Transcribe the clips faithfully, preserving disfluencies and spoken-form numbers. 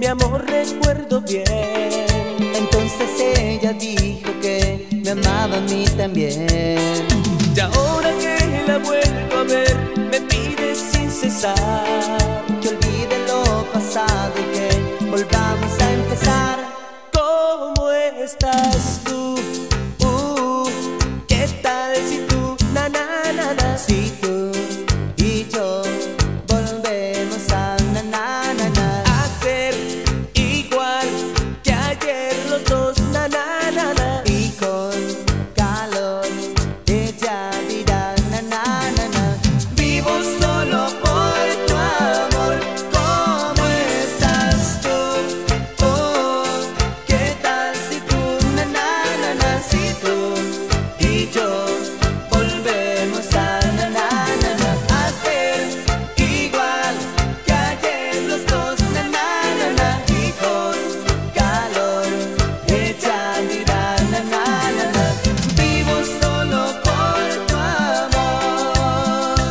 mi amor, recuerdo bien. Entonces ella dijo que me amaba a mí también. Y ahora que la vuelvo a ver, me pide sin cesar que olvide lo pasado y que volvamos a empezar. ¿Cómo estás tú? Uh, ¿Qué tal si tú, na na na na? Si tú y yo volvemos a na na na na, hacer igual que ayer los dos, na na na na. Y con calor ella dirá na na na na. Vivo solo por tu amor. ¿Cómo estás tú? Oh, ¿qué tal si tú na na na na? Si tú y yo volvemos a na na na na, hacer igual que ayer los dos, na na na na. Y con calor ella dirá na na na na. Vivo solo por tu amor.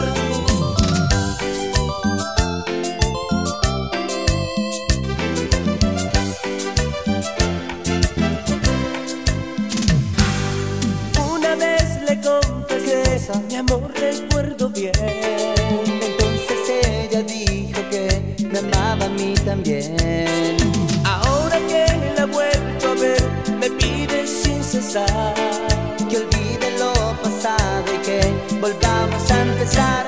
Una vez le confesé, mi amor, recuerdo bien. Entonces ella dijo que me amaba a mí también. Ahora que la vuelvo a ver, me pide sin cesar Que olvide lo pasado y que volvamos a empezar.